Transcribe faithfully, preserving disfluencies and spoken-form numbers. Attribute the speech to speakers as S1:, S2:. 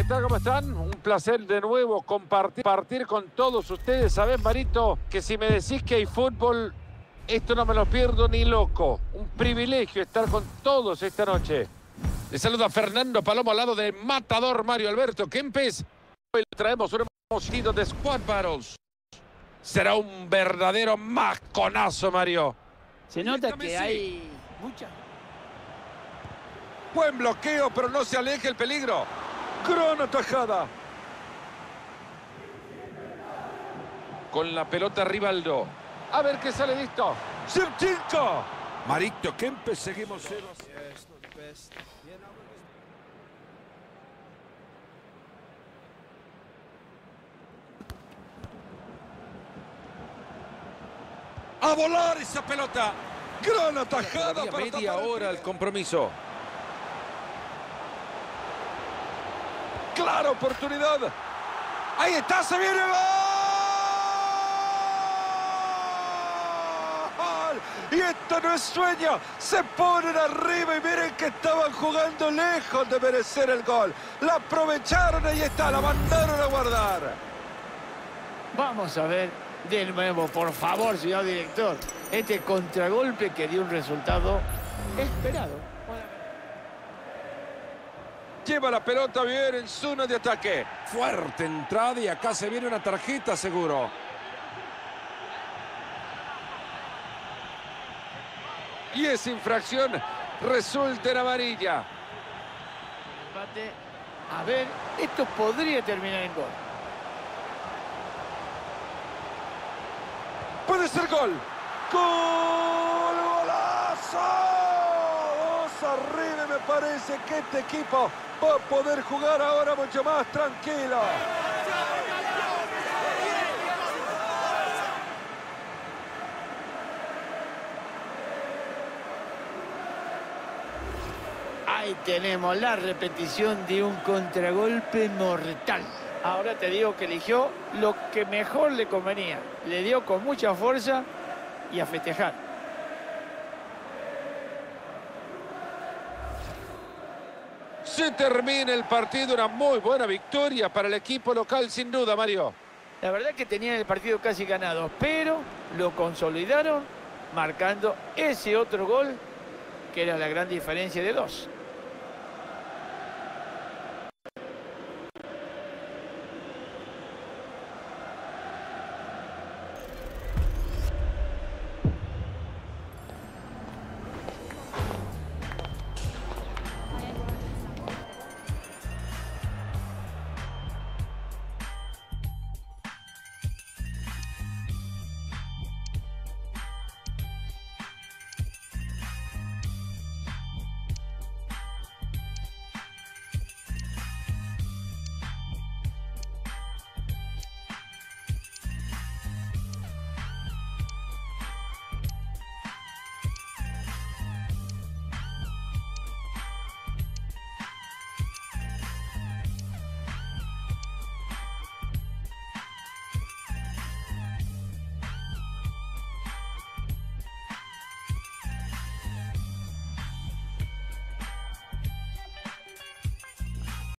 S1: tal? ¿Cómo están? Un placer de nuevo compartir, compartir con todos ustedes. ¿Sabés, Marito? Que si me decís que hay fútbol, esto no me lo pierdo ni loco. Un privilegio estar con todos esta noche. Le saluda Fernando Palomo al lado de Matador Mario Alberto Kempes. Hoy le traemos un emocionado de Squad Battles. Será un verdadero masconazo, Mario.
S2: Se nota que hay mucha...
S1: Buen bloqueo, pero no se aleje el peligro. Gran atajada. Con la pelota Rivaldo. A ver qué sale de esto. ¡Shevchenko! Marito Kempes, seguimos cero. ¡A volar esa pelota! ¡Gran atajada! Para media hora el compromiso. ¡Clara oportunidad! ¡Ahí está! ¡Se viene el gol! Y esto no es sueño. Se ponen arriba y miren que estaban jugando lejos de merecer el gol. La aprovecharon, ahí está, la mandaron a guardar.
S2: Vamos a ver de nuevo, por favor, señor director. Este contragolpe que dio un resultado esperado.
S1: Lleva la pelota bien en zona de ataque. Fuerte entrada y acá se viene una tarjeta seguro. Y esa infracción resulta en amarilla.
S2: Empate. A ver, esto podría terminar en gol.
S1: Puede ser gol. ¡Gol! ¡Golazo! Dos arriba, me parece que este equipo va a poder jugar ahora mucho más tranquilo.
S2: Ahí tenemos la repetición de un contragolpe mortal. Ahora te digo que eligió lo que mejor le convenía. Le dio con mucha fuerza y a festejar.
S1: Se termina el partido, una muy buena victoria para el equipo local, sin duda, Mario.
S2: La verdad que tenían el partido casi ganado, pero lo consolidaron marcando ese otro gol que era la gran diferencia de dos.